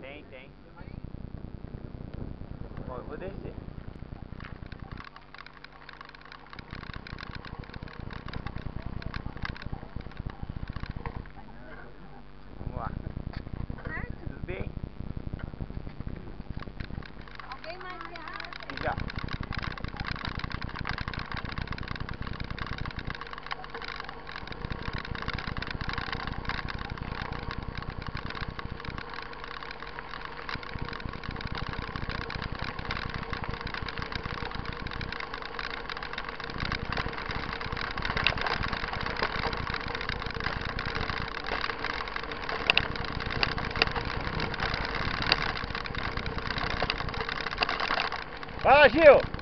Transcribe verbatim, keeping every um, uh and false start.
Tem, tem. Ó, eu vou descer. Vamos lá. Tudo bem? Alguém mais quer? Já. Fala, Gil!